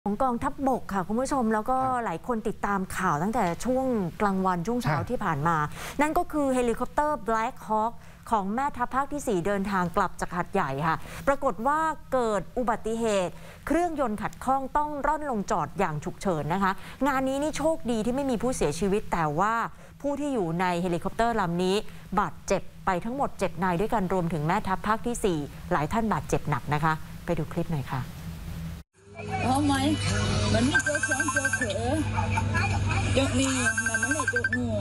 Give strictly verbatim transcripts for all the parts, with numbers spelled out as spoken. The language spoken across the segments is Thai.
ของกองทัพบกค่ะคุณผู้ชมแล้วก็หลายคนติดตามข่าวตั้งแต่ช่วงกลางวันช่วงเช้าที่ผ่านมานั่นก็คือเฮลิคอปเตอร์ Black Hawk ของแม่ทัพภาคที่สี่เดินทางกลับจากหาดใหญ่ค่ะปรากฏว่าเกิดอุบัติเหตุเครื่องยนต์ขัดข้องต้องร่อนลงจอดอย่างฉุกเฉินนะคะงานนี้นี่โชคดีที่ไม่มีผู้เสียชีวิตแต่ว่าผู้ที่อยู่ในเฮลิคอปเตอร์ลำนี้บาดเจ็บไปทั้งหมดเจ็ดนายด้วยกันรวมถึงแม่ทัพภาคที่สี่หลายท่านบาดเจ็บหนักนะคะไปดูคลิปหน่อยค่ะเอาไหมมันมีโจ๊กสองโจ๊กเขอโจ๊กนี่มันไม่ได้โจ๊กงู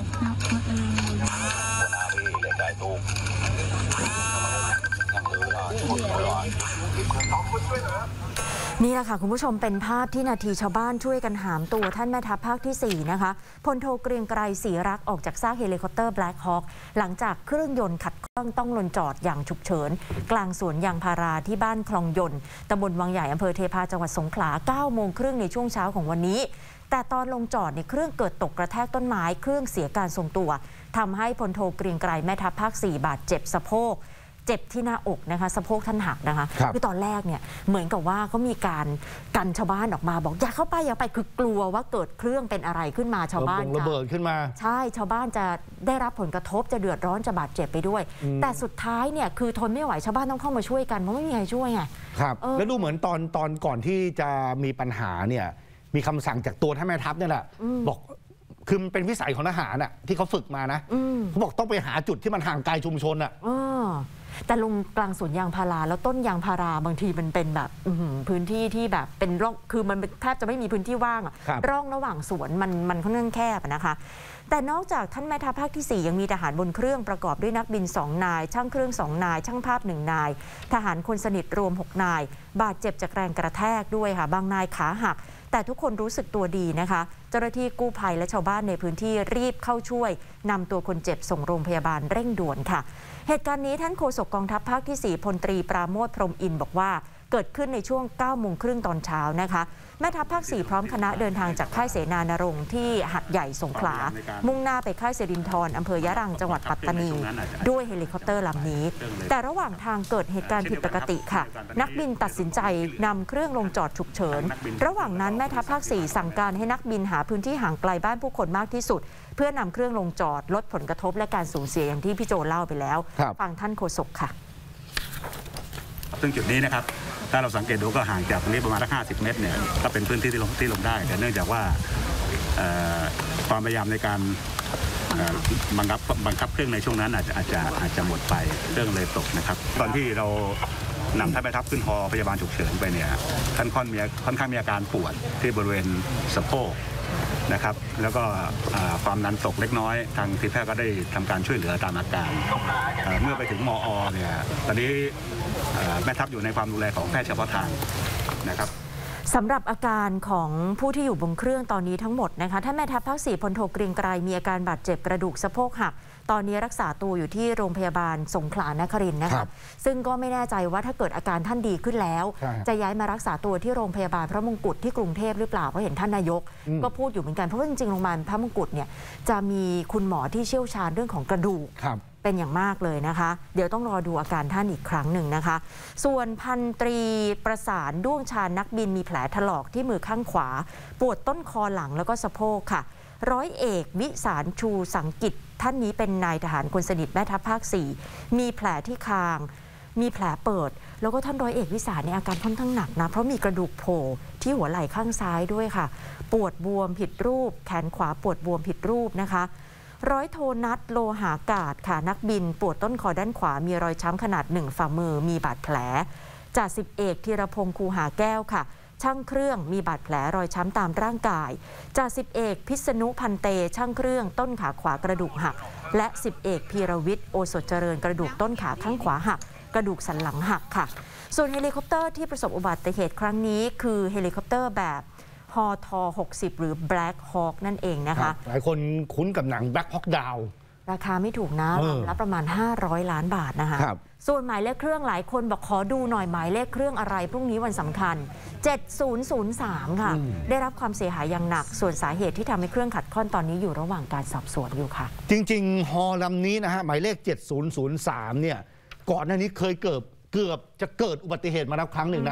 นี่แหละค่ะคุณผู้ชมเป็นภาพที่นาทีชาวบ้านช่วยกันหามตัวท่านแม่ทัพภาคที่สี่นะคะพลโทเกรียงไกรศรีรักษ์ออกจากซากเฮลิคอปเตอร์ Black Hawk หลังจากเครื่องยนต์ขัดข้องต้องลงจอดอย่างฉุกเฉินกลางสวนยางพาราที่บ้านคลองยนต์ตำบลวังใหญ่อำเภอเทพาจังหวัดสงขลาเก้าโมงครึ่งในช่วงเช้าของวันนี้แต่ตอนลงจอดเนี่ยเครื่องเกิดตกกระแทกต้นไม้เครื่องเสียการทรงตัวทำให้พลโทเกรียงไกรแม่ทัพภาคสี่บาดเจ็บสะโพกเจ็บที่หน้าอกนะคะสะโพกท่านหักนะคะคือตอนแรกเนี่ยเหมือนกับว่าเขามีการกันชาวบ้านออกมาบอกอย่าเข้าไปอย่าไปคือกลัวว่าเกิดเครื่องเป็นอะไรขึ้นมาชาวบ้านระเบิดขึ้นมาใช่ชาวบ้านจะได้รับผลกระทบจะเดือดร้อนจะบาดเจ็บไปด้วยแต่สุดท้ายเนี่ยคือทนไม่ไหวชาวบ้านต้องเข้ามาช่วยกันเพราะไม่มีใครช่วยไงครับแล้วดูเหมือนตอนตอนก่อนที่จะมีปัญหาเนี่ยมีคำสั่งจากตัวท่านแม่ทัพเนี่ยแหละบอกคือมันเป็นวิสัยของทหารอ่ะที่เขาฝึกมานะเขาบอกต้องไปหาจุดที่มันห่างไกลชุมชนอ่ะแต่ลงกลางสวนยางพาราแล้วต้นยางพาราบางทีมันเป็นแบบพื้นที่ที่แบบเป็นร่องคือมันแทบจะไม่มีพื้นที่ว่างร่องระหว่างสวนมันมันค่อนข้างแคบนะคะแต่นอกจากท่านแม่ทัพภาคที่สี่ยังมีทหารบนเครื่องประกอบด้วยนักบินสองนายช่างเครื่องสองนายช่างภาพหนึ่งนายทหารคนสนิทรวมหกนายบาดเจ็บจากแรงกระแทกด้วยค่ะบางนายขาหักแต่ทุกคนรู้สึกตัวดีนะคะเจ้าหน้าที่กู้ภัยและชาวบ้านในพื้นที่รีบเข้าช่วยนำตัวคนเจ็บส่งโรงพยาบาลเร่งด่วนค่ะเหตุการณ์นี้ท่านโฆษกกองทัพภาคที่สี่พลตรีปราโมทย์พรหมอินทร์บอกว่าเกิดขึ้นในช่วงเก้าโมงครึ่งตอนเช้านะคะแม่ทัพภาคสี่พร้อมคณะเดินทางจากค่ายเสนานรงค์ที่หัดใหญ่สงขลามุ่งหน้าไปค่ายเสรินทรอำเภอยะรังจังหวัดปัตตานีด้วยเฮลิคอปเตอร์ลำนี้แต่ระหว่างทางเกิดเหตุการณ์ผิดปกติค่ะนักบินตัดสินใจนำเครื่องลงจอดฉุกเฉินระหว่างนั้นแม่ทัพภาคสี่สั่งการให้นักบินหาพื้นที่ห่างไกลบ้านผู้คนมากที่สุดเพื่อนำเครื่องลงจอดลดผลกระทบและการสูญเสียอย่างที่พี่โจเล่าไปแล้วฟังท่านโฆษกค่ะซึ่งจุดนี้นะครับถ้าเราสังเกตดูก็ห่างจากตรงนี้ประมาณสักห้าสิบเมตรเนี่ยก็เป็นพื้นที่ที่ลงที่ลงได้แต่เนื่องจากว่าความพยายามในการบังคับบังคับเครื่องในช่วงนั้นอาจจะอาจจะอาจจะหมดไปเครื่องเลยตกนะครับตอนที่เรานำท่านแม่ทัพขึ้นฮอพยาบาลฉุกเฉินไปเนี่ยท่านค่อนมีค่อนข้างมีอาการปวดที่บริเวณสะโพกนะครับแล้วก็ความดันตกเล็กน้อยทางทีมแพทย์ก็ได้ทำการช่วยเหลือตามอาการเมื่อไปถึงมอเนี่ยตอนนี้แม่ทัพอยู่ในความดูแลของแพทย์เฉพาะทางนะครับสำหรับอาการของผู้ที่อยู่บนเครื่องตอนนี้ทั้งหมดนะคะท่านแม่ทัพภาคสี่พลโทเกรียงไกรมีอาการบาดเจ็บกระดูกสะโพกหักตอนนี้รักษาตัวอยู่ที่โรงพยาบาลสงขลานครินทร์นะคะซึ่งก็ไม่แน่ใจว่าถ้าเกิดอาการท่านดีขึ้นแล้วจะย้ายมารักษาตัวที่โรงพยาบาลพระมงกุฎที่กรุงเทพหรือเปล่าเพราะเห็นท่านนายกก็พูดอยู่เหมือนกันเพราะว่าจริงๆโรงพยาบาลพระมงกุฎเนี่ยจะมีคุณหมอที่เชี่ยวชาญเรื่องของกระดูกเป็นอย่างมากเลยนะคะเดี๋ยวต้องรอดูอาการท่านอีกครั้งหนึ่งนะคะส่วนพันตรีประสานด้วงชาญนักบินมีแผลถลอกที่มือข้างขวาปวดต้นคอหลังแล้วก็สะโพกค่ะร้อยเอกวิสารชูสังกิจท่านนี้เป็นนายทหารคนสนิทแม่ทัพภาคสี่มีแผลที่คางมีแผลเปิดแล้วก็ท่านร้อยเอกวิสารในอาการค่อนข้างหนักนะเพราะมีกระดูกโผล่ที่หัวไหล่ข้างซ้ายด้วยค่ะปวดบวมผิดรูปแขนขวาปวดบวมผิดรูปนะคะร้อยโทนัทโลหากาศค่ะนักบินปวดต้นคอด้านขวามีรอยช้ำขนาดหนึ่งฝ่ามือมีบาดแผลจ่าสิบเอกธีรพงศ์คูหาแก้วค่ะช่างเครื่องมีบาดแผลรอยช้ำตามร่างกายจ่าสิบเอกพิษณุพันเตช่างเครื่องต้นขาขวากระดูกหักและสิบเอกพีรวิทย์โอสถเจริญกระดูกต้นขาข้างขวาหักกระดูกสันหลังหักค่ะส่วนเฮลิคอปเตอร์ที่ประสบอุบัติเหตุครั้งนี้คือเฮลิคอปเตอร์แบบฮอทอหกสิบหรือ Black Hawk นั่นเองนะคะหลายคนคุ้นกับหนัง Black Hawk Down ราคาไม่ถูกนะรับประมาณห้าร้อยล้านบาทนะคะส่วนหมายเลขเครื่องหลายคนบอกขอดูหน่อยหมายเลขเครื่องอะไรพรุ่งนี้วันสำคัญเจ็ดศูนย์ศูนย์สามค่ะได้รับความเสียหายอย่างหนักส่วนสาเหตุที่ทำให้เครื่องขัดข้องตอนนี้อยู่ระหว่างการสอบสวนอยู่ค่ะจริงๆฮอลำนี้นะฮะหมายเลขเจ็ดศูนย์ศูนย์สามเนี่ยก่อนหน้านี้เคยเกิดเกือบจะเกิดอุบัติเหตุมาแล้วครั้งหนึ่งนะ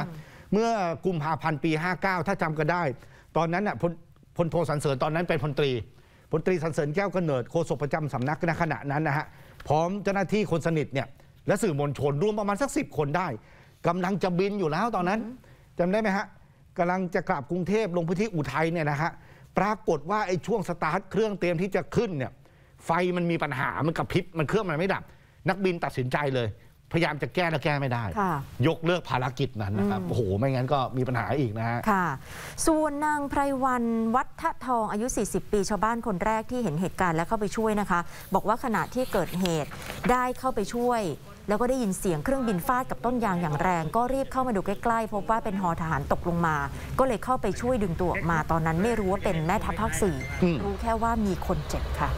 เมื่อกุมภาพันธ์ปีห้าเก้าถ้าจำกันได้ตอนนั้นน่ะพลพลโทสรรเสริญตอนนั้นเป็นพลตรีพลตรีสรรเสริญแก้วกำเนิดโฆษกประจำสำนักในขณะนั้นนะฮะพร้อมเจ้าหน้าที่คนสนิทเนี่ยและสื่อมวลชนรวมประมาณสักสิบคนได้กำลังจะบินอยู่แล้วตอนนั้นจำได้ไหมฮะกำลังจะกลับกรุงเทพลงพื้นที่อุทัยเนี่ยนะฮะปรากฏว่าไอ้ช่วงสตาร์ทเครื่องเตรียมที่จะขึ้นเนี่ยไฟมันมีปัญหามันกระพริบมันเครื่องมันไม่ดับนักบินตัดสินใจเลยพยายามจะแก้แล้วแก้ไม่ได้ยกเลิกภารกิจนั้นนะครับโอ้โหไม่งั้นก็มีปัญหาอีกนะฮะค่ะส่วนนางไพรวันวัฒทองอายุสี่สิบปีชาวบ้านคนแรกที่เห็นเหตุการณ์และเข้าไปช่วยนะคะบอกว่าขณะที่เกิดเหตุได้เข้าไปช่วยแล้วก็ได้ยินเสียงเครื่องบินฟาดกับต้นยางอย่างแรงก็รีบเข้ามาดูใกล้ๆพบว่าเป็นฮอทหารตกลงมาก็เลยเข้าไปช่วยดึงตัวออกมาตอนนั้นไม่รู้ว่าเป็นแม่ทัพภาคสี่รู้แค่ว่ามีคนเจ็บค่ะ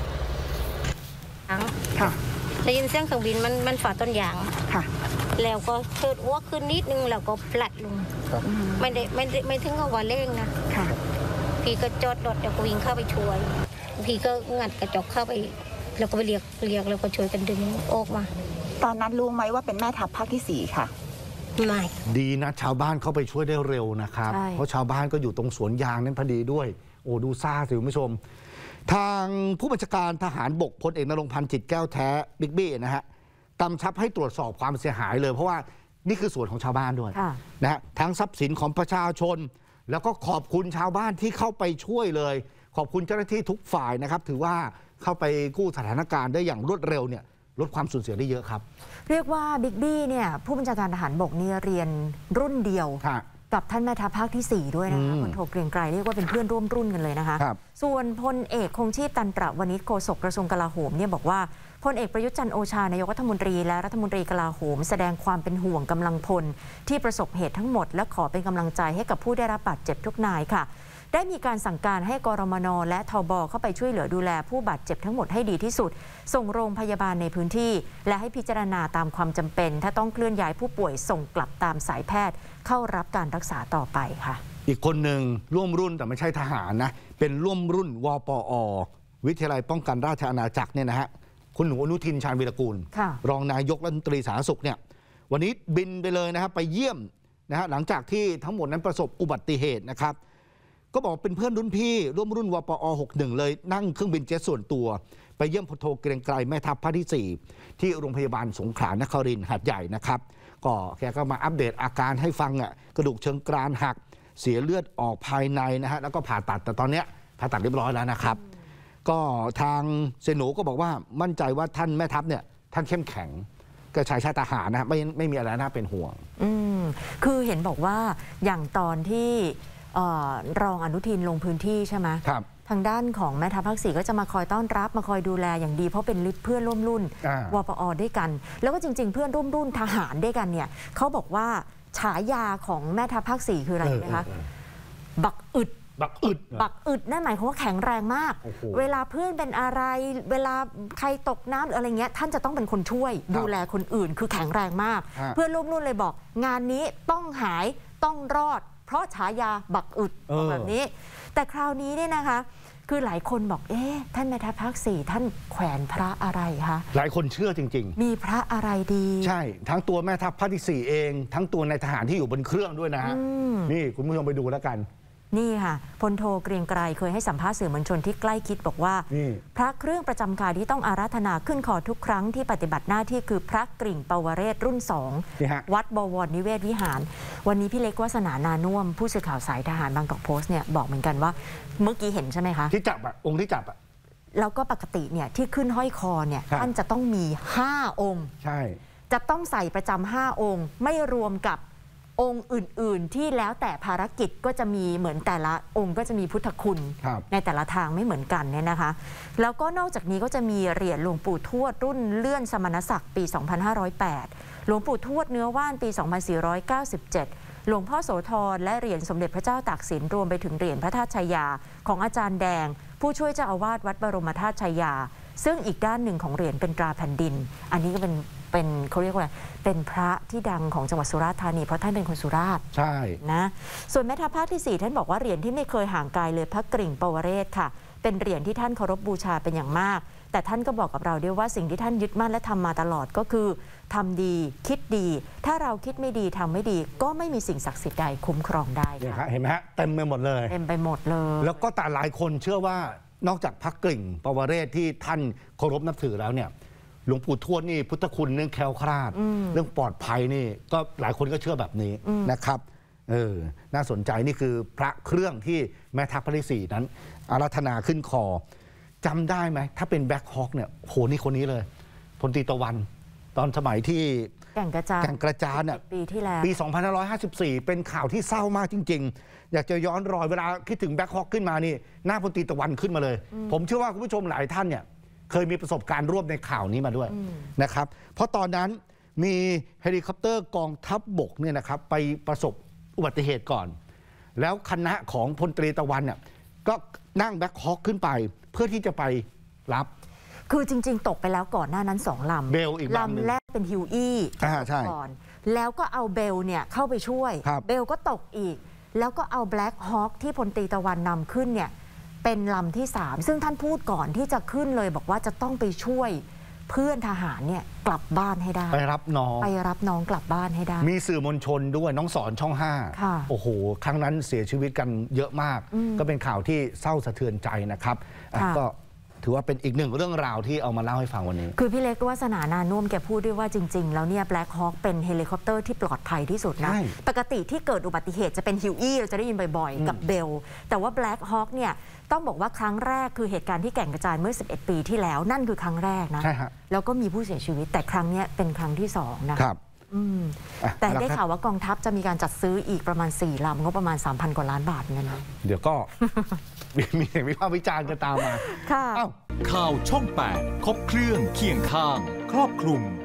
ค่ะได้ยินเสียงเครื่องบินมันมันฝ่าต้นยางค่ะแล้วก็เกิดอ้วกขึ้นนิดนึงแล้วก็พลัดลงไม่ได้ไม่ได้ไม่ถึงกับว่าเร่งนะค่ะพี่ก็จอดรถแล้วก็วิ่งเข้าไปช่วยพี่ก็งัดกระจกเข้าไปแล้วก็ไปเรียกเรียกแล้วก็ช่วยกันดึงออกมาตอนนั้นรู้ไหมว่าเป็นแม่ทัพภาคที่สี่ค่ะไม่ดีนะชาวบ้านเข้าไปช่วยได้เร็วนะครับเพราะชาวบ้านก็อยู่ตรงสวนยางนั้นพอดีด้วยโอ้ดูซ่าสิคุณผู้ชมทางผู้บัญชาการทหารบกพลเอกนรงค์พันธ์จิตแก้วแท้บิ๊กบี้นะฮะกำชับให้ตรวจสอบความเสียหายเลยเพราะว่านี่คือส่วนของชาวบ้านด้วยนะฮะทั้งทรัพย์สินของประชาชนแล้วก็ขอบคุณชาวบ้านที่เข้าไปช่วยเลยขอบคุณเจ้าหน้าที่ทุกฝ่ายนะครับถือว่าเข้าไปกู้สถานการณ์ได้อย่างรวดเร็วเนี่ยลดความสูญเสียได้เยอะครับเรียกว่าบิ๊กบี้เนี่ยผู้บัญชาการทหารบกนี่เรียนรุ่นเดียวกับท่านแม่ทัพภาคที่สี่ด้วยนะคะพลโทเกรียงไกรเรียกว่าเป็นเพื่อนร่วมรุ่นกันเลยนะคะส่วนพลเอกคงชีพตันตระวณิชโฆษกกระทรวงกลาโหมเนี่ยบอกว่าพลเอกประยุทธ์จันทร์โอชานายกรัฐมนตรีและรัฐมนตรีกลาโหมแสดงความเป็นห่วงกำลังพลที่ประสบเหตุทั้งหมดและขอเป็นกำลังใจให้กับผู้ได้รับบาดเจ็บทุกนายค่ะได้มีการสั่งการให้กรมนและทบเข้าไปช่วยเหลือดูแลผู้บาดเจ็บทั้งหมดให้ดีที่สุดส่งโรงพยาบาลในพื้นที่และให้พิจารณาตามความจำเป็นถ้าต้องเคลื่อนย้ายผู้ป่วยส่งกลับตามสายแพทย์เข้ารับการรักษาต่อไปค่ะอีกคนหนึ่งร่วมรุ่นแต่ไม่ใช่ทหารนะเป็นร่วมรุ่นวปอ.วิทยาลัยป้องกันราชอาณาจักรเนี่ยนะฮะคุณหนูอนุทินชาญวีรกูลรองนายกรัฐมนตรีสาธารณสุขเนี่ยวันนี้บินไปเลยนะครับไปเยี่ยมนะฮะหลังจากที่ทั้งหมดนั้นประสบอุบัติเหตุนะครับก็บอกเป็นเพื่อนรุ่นพี่ร่วมรุ่นวปอ หกสิบเอ็ดเลยนั่งเครื่องบินเจ็ตส่วนตัวไปเยี่ยมพลโทเกรียงไกรแม่ทัพภาคที่สี่ที่โรงพยาบาลสงขลานครินทร์หาดใหญ่นะครับก็แกก็มาอัปเดตอาการให้ฟังอ่ะกระดูกเชิงกรานหักเสียเลือดออกภายในนะฮะแล้วก็ผ่าตัดแต่ตอนนี้ผ่าตัดเรียบร้อยแล้วนะครับก็ทางเซโนก็บอกว่ามั่นใจว่าท่านแม่ทัพเนี่ยท่านเข้มแข็งก็ชายชาติทหารนะไม่ไม่มีอะไรน่าเป็นห่วงอืมคือเห็นบอกว่าอย่างตอนที่รองอนุทินลงพื้นที่ใช่ไหมครับทางด้านของแม่ทัพภาคสี่ก็จะมาคอยต้อนรับมาคอยดูแลอย่างดีเพราะเป็นลิเพื่อนร่วมรุ่นวปอด้วยกันแล้วก็จริงๆเพื่อนร่วมรุ่นทหารด้วยกันเนี่ยเขาบอกว่าฉายาของแม่ทัพภาคสี่คืออะไรนะคะบักอึดบักอึดบักอึดนั่นหมายความว่าแข็งแรงมากเวลาเพื่อนเป็นอะไรเวลาใครตกน้ำหรืออะไรเงี้ยท่านจะต้องเป็นคนช่วยดูแลคนอื่นคือแข็งแรงมากเพื่อนร่วมรุ่นเลยบอกงานนี้ต้องหายต้องรอดเพราะฉายาบักอึดแบบนี้แต่คราวนี้เนี่ยนะคะคือหลายคนบอกเอ๊ะท่านแม่ทัพภาคสี่ท่านแขวนพระอะไรคะหลายคนเชื่อจริงๆมีพระอะไรดีใช่ทั้งตัวแม่ทัพภาคที่สี่เองทั้งตัวในทหารที่อยู่บนเครื่องด้วยนะฮะนี่คุณผู้ชมไปดูแล้วกันนี่ค่ะพลโทเกรียงไกรเคยให้สัมภาษณ์สื่อมวลชนที่ใกล้คิดบอกว่าพระเครื่องประจำกายที่ต้องอาราธนาขึ้นคอทุกครั้งที่ปฏิบัติหน้าที่คือพระกริ่งปวเรศรุ่นสองวัดบวรนิเวศวิหารวันนี้พี่เล็กวาสนานานุ่มผู้สื่อข่าวสายทหารบางกอกโพสต์เนี่ยบอกเหมือนกันว่าเมื่อกี้เห็นใช่ไหมคะที่จับอะองค์ที่จับอะแล้วก็ปกติเนี่ยที่ขึ้นห้อยคอเนี่ยท่านจะต้องมีห้าองค์ใช่จะต้องใส่ประจำห้าองค์ไม่รวมกับองค์อื่นๆที่แล้วแต่ภารกิจก็จะมีเหมือนแต่ละองค์ก็จะมีพุทธคุณในแต่ละทางไม่เหมือนกันเนี่ยนะคะแล้วก็นอกจากนี้ก็จะมีเหรียญหลวงปู่ทวดรุ่นเลื่อนสมณศักดิ์ปีสองพันห้าร้อยแปดหลวงปู่ทวดเนื้อว่านปีสองพันสี่ร้อยเก้าสิบเจ็ดหลวงพ่อโสธรและเหรียญสมเด็จพระเจ้าตากสินรวมไปถึงเหรียญพระธาตุชัยยาของอาจารย์แดงผู้ช่วยเจ้าอาวาสวัดบรมธาตุชัยยาซึ่งอีกด้านหนึ่งของเหรียญเป็นตราแผ่นดินอันนี้ก็เป็นเป็นเขาเรียกว่าเป็นพระที่ดังของจังหวัดสุราษฎร์ธานีเพราะท่านเป็นคนสุราษฎร์ใช่นะส่วนแม่ทัพภาคที่สี่ท่านบอกว่าเหรียญที่ไม่เคยห่างกายเลยพระกริ่งปวเรศค่ะเป็นเหรียญที่ท่านเคารพบูชาเป็นอย่างมากแต่ท่านก็บอกกับเราด้วยว่าสิ่งที่ท่านยึดมั่นและทำมาตลอดก็คือทำดีคิดดี ถ้าเราคิดไม่ดีทำไม่ดีก็ไม่มีสิ่งศักดิ์สิทธิ์ใดคุ้มครองได้เนี่ยค่ะเห็นไหมฮะเต็มไปหมดเลยเต็มไปหมดเลยแล้วก็แต่หลายคนเชื่อว่านอกจากพระกริ่งปวเรศที่ท่านเคารพนับถือแล้วเนี่ยหลวงปู่ทวดนี่พุทธคุณเรื่องแคล้วคลาด เรื่องปลอดภัยนี่ก็หลายคนก็เชื่อแบบนี้นะครับเออน่าสนใจนี่คือพระเครื่องที่แม่ทัพภาคที่สี่นั้นอาราธนาขึ้นคอจำได้ไหมถ้าเป็นแบ็คฮอคเนี่ยโหนี่คนนี้เลยพลตรีตะวัน ตอนสมัยที่แก่งกระจานแก่งกระจานเนี่ยปีที่แล้วปี สองพันห้าร้อยห้าสิบสี่ เป็นข่าวที่เศร้ามากจริงๆ อยากจะย้อนรอยเวลาคิดถึงแบ็คฮอคขึ้นมานี่หน้าพลตรีตะวันขึ้นมาเลย ผมเชื่อว่าคุณผู้ชมหลายท่านเนี่ยเคยมีประสบการณ์ร่วมในข่าวนี้มาด้วยนะครับเพราะตอนนั้นมีเฮลิคอปเตอร์กองทัพบกเนี่ยนะครับไปประสบอุบัติเหตุก่อน แล้วคณะของพลตรีตะวันเนี่ยก็นั่งแบ็คฮอคขึ้นไปเพื่อที่จะไปรับคือจริงๆ ตกไปแล้วก่อนหน้านั้นสองลำเบลอีกลำหนึ่งลำแรกเป็นฮิวอี้อ่าใช่ก่อนแล้วก็เอาเบลเนี่ยเข้าไปช่วยครับเบลก็ตกอีก แล้วก็เอาแบล็คฮอคที่พลตรีตะวันนำขึ้นเนี่ยเป็นลำที่สามซึ่งท่านพูดก่อนที่จะขึ้นเลยบอกว่าจะต้องไปช่วยเพื่อนทหารเนี่ยกลับบ้านให้ได้ไปรับน้องไปรับน้องกลับบ้านให้ได้มีสื่อมวลชนด้วยน้องสอนช่องห้าค่ะโอ้โห ครั้งนั้นเสียชีวิตกันเยอะมาก ก็เป็นข่าวที่เศร้าสะเทือนใจนะครับอ่ะค่ะก็ถือว่าเป็นอีกหนึ่งเรื่องราวที่เอามาเล่าให้ฟังวันนี้คือพี่เล็กวาสนานานุ่วมแกพูดด้วยว่าจริง ๆ แล้วเนี่ยแบล็คฮอคเป็นเฮลิคอปเตอร์ที่ปลอดภัยที่สุดนะใช่ปกติที่เกิดอุบัติเหตุจะเป็นฮิวอี้เราจะได้ยินบ่อยๆ กับเบล แต่ว่าแบล็คฮอคเนี่ยต้องบอกว่าครั้งแรกคือเหตุการณ์ที่แก่งกระจานเมื่อสิบเอ็ดปีที่แล้วนั่นคือครั้งแรกนะใช่ฮะแล้วก็มีผู้เสียชีวิตแต่ครั้งเนี้ยเป็นครั้งที่สองนะครับ อืมอ่ะแต่ได้แล้วครับข่าวว่ากองทัพจะมีการจัดซื้ออีกประมาณสี่ลำงบประมาณ สามพัน กว่าล้านบาทเงินนะเดี๋ยวก็ มีมีเสียงวิพากษ์วิจารณ์กันตามมาค่ะอ้าวข่าวช่องแปดครบเครื่องเคียงข้าง ครอบคลุม